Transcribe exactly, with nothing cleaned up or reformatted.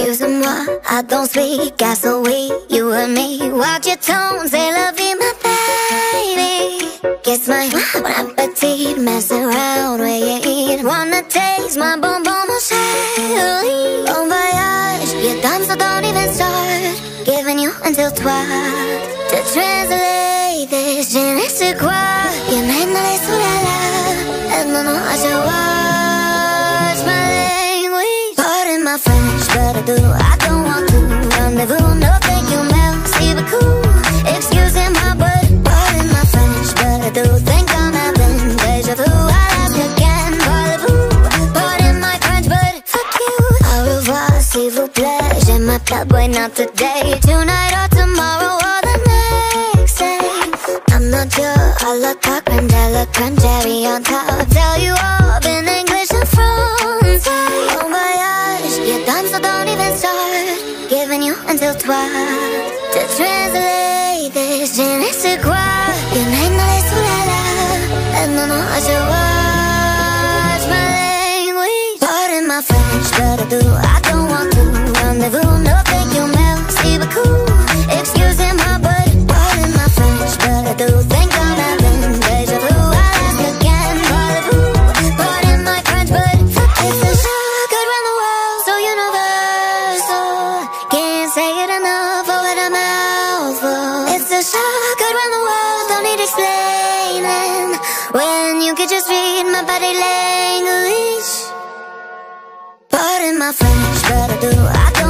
Excuse-moi, I don't speak, I so weak. You and me, watch your tone, say la vie, my baby. Kiss my bon appetit, messing around where you eat. Wanna taste my bonbon, mon chéri. Bon voyage, your time, so don't even start. Giving you until twelve to translate this. Je ne sais quoi, you made me lay sous la la. And no, no, I should watch my language. Pardon my French, but I do, I don't want to rendezvous. No, thank you, merci beaucoup. Excusez my butt. Pardon my French, but I do think I'm having deja vu. I'll ask again, parlez-vous. Pardon my French, but fuck you. Au revoir, s'il vous plaît. Je m'appelle, boy, not today. Tonight or tomorrow or the next day. I'm not sure, I look like Crandella, cranberry on top. Tell you all in English and Francais. Bon voyage, your time, so don't even start. Giving you until twelve to translate this. Je ne sais quoi, you made me lay sous la la. And no, no, I should watch my language. Pardon my French, but I do, I don't want to rendezvous. No, thank you, merci beaucoup. Excusez my butt. Pardon my French, but I do think I'm having deja vu. I'll ask again, parlez-vous. Pardon my French, but it's a show could run the world, so universal. Can't say it enough, oh what a mouthful. It's a show could run the world, don't need explaining. When you could just read my body language. Pardon my French, but I do, I don't